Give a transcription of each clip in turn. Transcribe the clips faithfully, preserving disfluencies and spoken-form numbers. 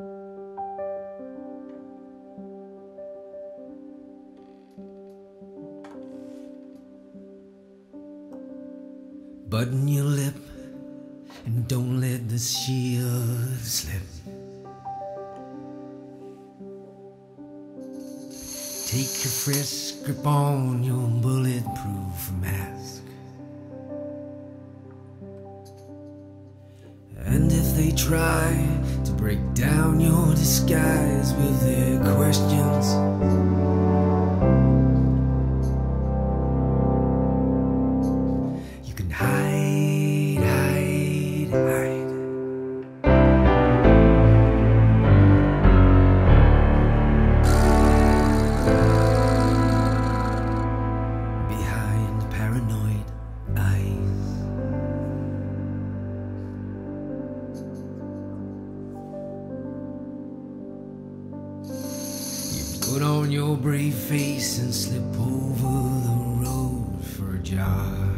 Button your lip and don't let the shield slip. Take a fresh grip on your bulletproof mask. And if they try to break down your disguise with their questions, you can hide, hide, hide. Behind paranoid eyes. Put on your brave face and slip over the road for a job.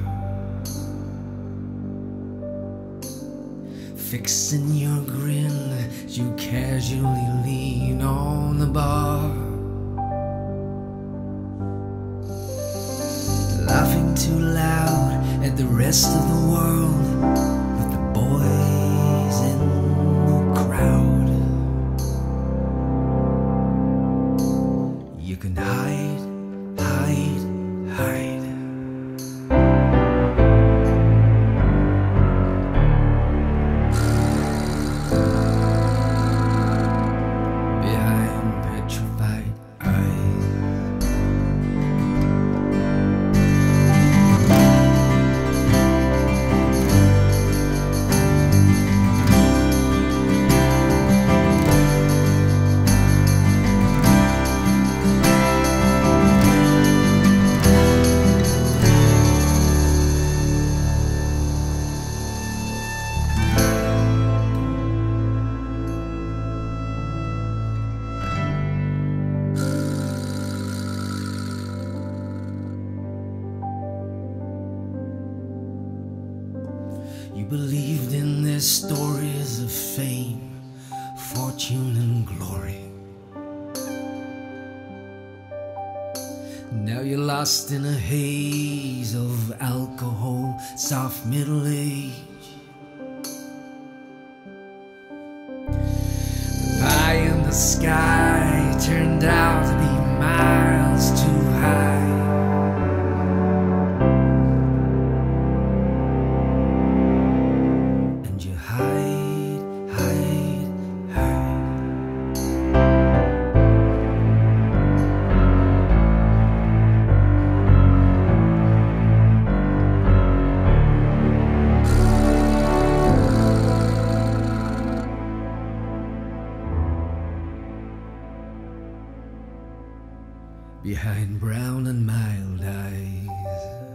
Fixing your grin as you casually lean on the bar. Laughing too loud at the rest of the world with the boys in the crowd. You can hide, hide, hide. Behind petrified eyes. You believed in their stories of fame, fortune and glory. Now you're lost in a haze of alcohol, soft middle age. The pie in the sky turned out to be miles too high. Behind brown and mild eyes.